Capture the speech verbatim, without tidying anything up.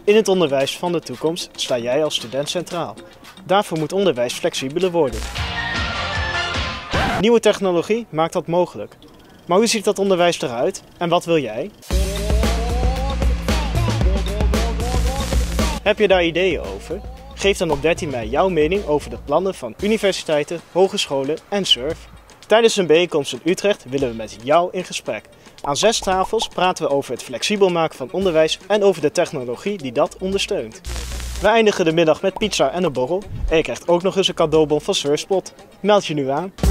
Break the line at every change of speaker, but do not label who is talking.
In het onderwijs van de toekomst sta jij als student centraal. Daarvoor moet onderwijs flexibeler worden. Nieuwe technologie maakt dat mogelijk. Maar hoe ziet dat onderwijs eruit en wat wil jij? Heb je daar ideeën over? Geef dan op dertien mei jouw mening over de plannen van universiteiten, hogescholen en S U R F. Tijdens een bijeenkomst in Utrecht willen we met jou in gesprek. Aan zes tafels praten we over het flexibel maken van onderwijs en over de technologie die dat ondersteunt. We eindigen de middag met pizza en een borrel en je krijgt ook nog eens een cadeaubon van Surfspot. Meld je nu aan.